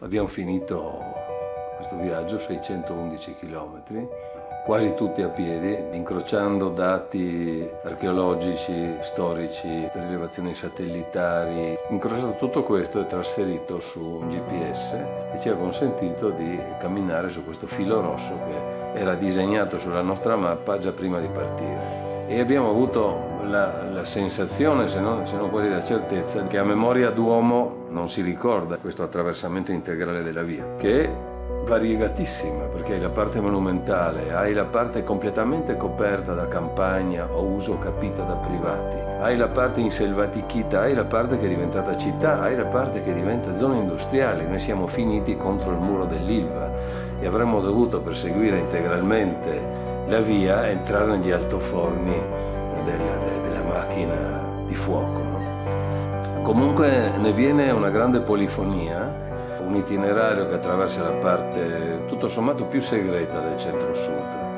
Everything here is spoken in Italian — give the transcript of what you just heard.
Abbiamo finito questo viaggio, 611 km, quasi tutti a piedi, incrociando dati archeologici, storici, rilevazioni satellitari. Incrociato tutto questo e trasferito su un GPS che ci ha consentito di camminare su questo filo rosso che era disegnato sulla nostra mappa già prima di partire. E abbiamo avuto la sensazione, se non quasi la certezza, che a memoria d'uomo non si ricorda questo attraversamento integrale della via, che è variegatissima, perché hai la parte monumentale, hai la parte completamente coperta da campagna o uso capita da privati, hai la parte inselvatichita, hai la parte che è diventata città, hai la parte che diventa zona industriale. Noi siamo finiti contro il muro dell'Ilva e avremmo dovuto, per seguire integralmente la via, entrare negli altoforni della macchina di fuoco, no? Comunque ne viene una grande polifonia, un itinerario che attraversa la parte tutto sommato più segreta del centro-sud.